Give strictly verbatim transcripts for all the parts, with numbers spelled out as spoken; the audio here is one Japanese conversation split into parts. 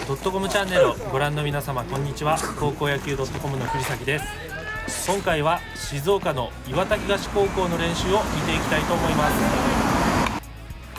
ドットコムチャンネルをご覧の皆様、こんにちは。高校野球 .com の栗崎です。今回は静岡の磐田東高校の練習を見ていきたいと思います。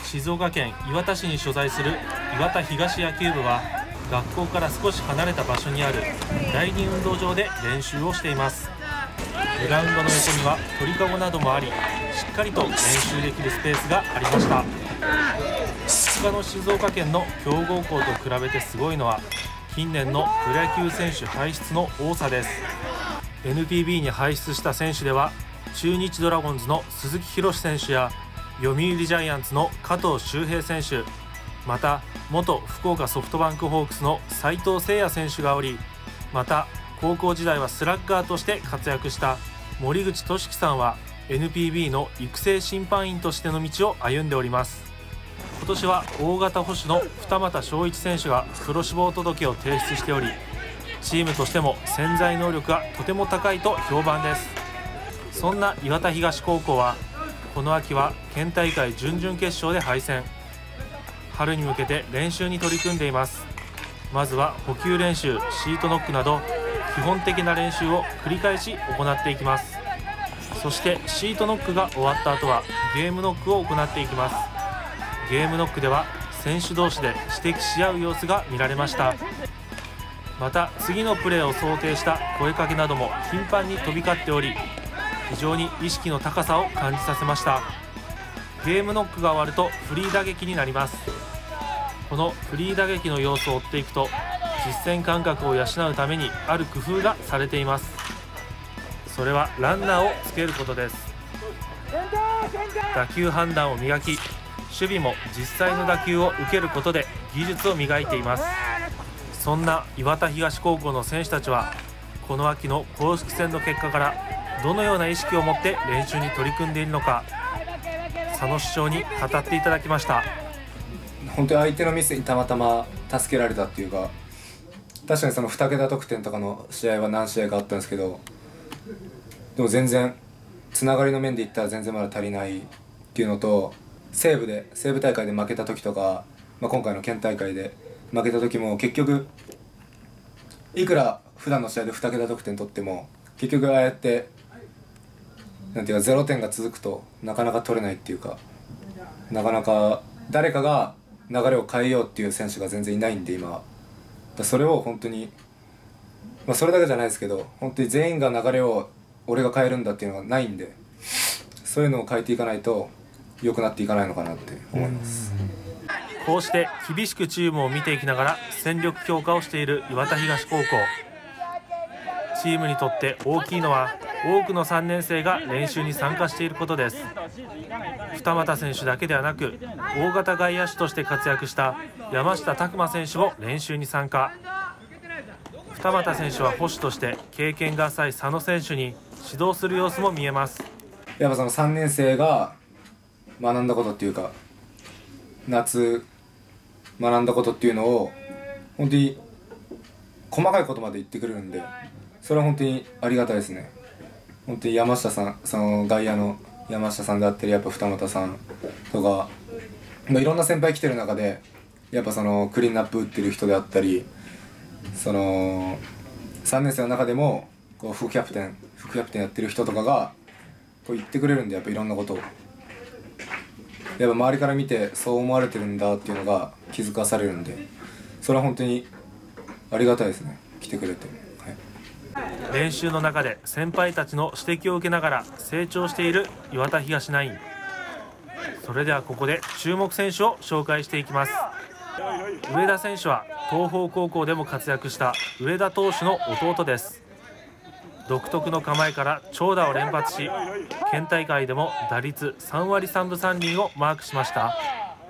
静岡県磐田市に所在する磐田東野球部は、学校から少し離れた場所にある第二運動場で練習をしています。グラウンドの横には鳥かごなどもあり、しっかりと練習できるスペースがありました。他の静岡県の強豪校と比べてすごいのは、近年のプロ野球選手輩出の多さです。 エヌピービー に輩出した選手では、中日ドラゴンズの鈴木博志選手や読売ジャイアンツの加藤周平選手、また元福岡ソフトバンクホークスの斉藤誠也選手がおり、また高校時代はスラッガーとして活躍した森口俊樹さんは エヌピービー の育成審判員としての道を歩んでおります。今年は大型捕手の二俣翔一選手がプロ志望届を提出しており、チームとしても潜在能力がとても高いと評判です。そんな磐田東高校はこの秋は県大会準々決勝で敗戦。春に向けて練習に取り組んでいます。まずは補給練習、シートノックなど基本的な練習を繰り返し行っていきます。そしてシートノックが終わった後はゲームノックを行っていきます。ゲームノックでは選手同士で指摘し合う様子が見られました。また次のプレーを想定した声かけなども頻繁に飛び交っており、非常に意識の高さを感じさせました。ゲームノックが終わるとフリー打撃になります。このフリー打撃の様子を追っていくと、実戦感覚を養うためにある工夫がされています。それはランナーをつけることです。打球判断を磨き、守備も実際の打球を受けることで技術を磨いています。そんな磐田東高校の選手たちは、この秋の公式戦の結果からどのような意識を持って練習に取り組んでいるのか、佐野主将に語っていただきました。 本当に相手のミスにたまたま助けられたっていうか、確かにそのに桁得点とかの試合は何試合かあったんですけど、でも全然つながりの面で言ったら全然まだ足りないっていうのと、西武で西武大会で負けた時とか、まあ、今回の県大会で負けた時も結局いくら普段の試合でに桁得点取っても、結局ああやってなんていうかゼロてんが続くとなかなか取れないっていうか、なかなか誰かが流れを変えようっていう選手が全然いないんで今。それを本当に、まあ、それだけじゃないですけど、本当に全員が流れを俺が変えるんだっていうのがないんで、そういうのを変えていかないと良くなっていかないのかなって思います。 こうして厳しくチームを見ていきながら戦力強化をしている磐田東高校。チームにとって大きいのは、多くのさんねん生が練習に参加していることです。二俣選手だけではなく、大型外野手として活躍した山下拓磨選手も練習に参加。二俣選手は捕手として経験が浅い佐野選手に指導する様子も見えます。 やっぱそのさんねん生が学んだことっていうか、夏学んだことっていうのを本当に細かいことまで言ってくれるんで、それは本当にありがたいですね。本当に山下さん、その外野の山下さんであったり、やっぱ二俣さんとか、まあ、いろんな先輩来てる中で、やっぱそのクリーンナップ打ってる人であったり、そのさんねん生の中でもこう副キャプテン副キャプテンやってる人とかがこう言ってくれるんで、やっぱいろんなことをやっぱ周りから見てそう思われてるんだっていうのが気づかされるんで、それは本当にありがたいですね、来てくれて。 練習の中で先輩たちの指摘を受けながら成長している磐田東ナイン。それではここで注目選手を紹介していきます。上田選手は東邦高校でも活躍した上田投手の弟です。独特の構えから長打を連発し、県大会でも打率さんわりさんぶさんりんをマークしました。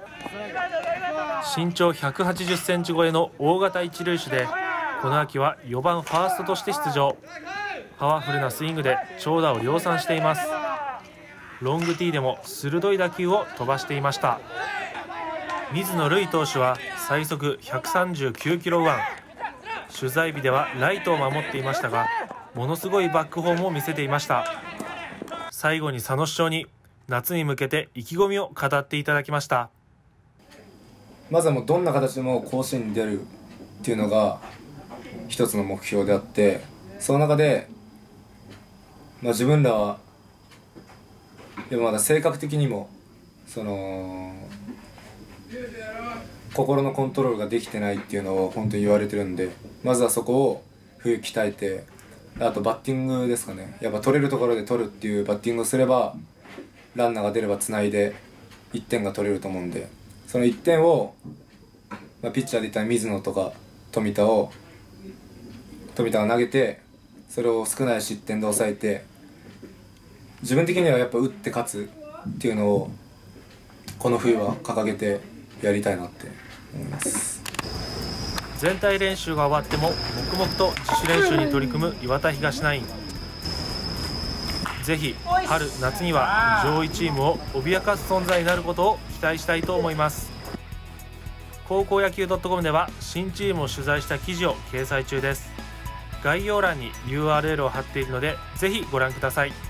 身長ひゃくはちじゅっセンチ超えの大型一塁手で、この秋はよばんファーストとして出場。パワフルなスイングで長打を量産しています。ロングティーでも鋭い打球を飛ばしていました。水野塁投手は最速ひゃくさんじゅうきゅうキロワン。取材日ではライトを守っていましたが、ものすごいバックホームを見せていました。最後に佐野主将に夏に向けて意気込みを語っていただきました。 まずはもうどんな形でも甲子園に出るっていうのが一つの目標であって、その中で、まあ、自分らはでもまだ性格的にもその心のコントロールができてないっていうのを本当に言われてるんで、まずはそこを冬鍛えて、あとバッティングですかね。やっぱ取れるところで取るっていうバッティングをすればランナーが出ればつないでいってんが取れると思うんで、そのいってんを、まあ、ピッチャーで言ったら水野とか富田を富田が投げて、それを少ない失点で抑えて、自分的にはやっぱ打って勝つっていうのをこの冬は掲げてやりたいなって思います。 全体練習が終わっても黙々と自主練習に取り組む磐田東ナイン。ぜひ春夏には上位チームを脅かす存在になることを期待したいと思います。高校野球 .com では新チームを取材した記事を掲載中です。概要欄に ユーアールエル を貼っているのでぜひご覧ください。